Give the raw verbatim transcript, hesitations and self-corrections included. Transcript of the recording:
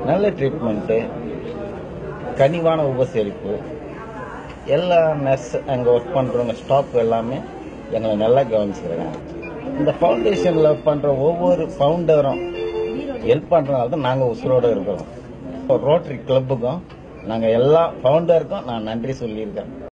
நல்ல ட்ரீட்மெண்ட்டு, கனிவான உபசரிப்பு, எல்லா நர்ஸ் அங்கே ஒர்க் பண்ணுறவங்க ஸ்டாஃப் எல்லாமே எங்களை நல்லா கவனிச்சுக்கிறாங்க. இந்த ஃபவுண்டேஷனில் பண்ணுற ஒவ்வொரு ஃபவுண்டரும் ஹெல்ப் பண்ணுறதுனால தான் நாங்கள் உசுரோடு இருக்கிறோம். இப்போ ரோட்டரி கிளப்புக்கும் நாங்கள் எல்லா ஃபவுண்டருக்கும் நான் நன்றி சொல்லியிருக்கேன்.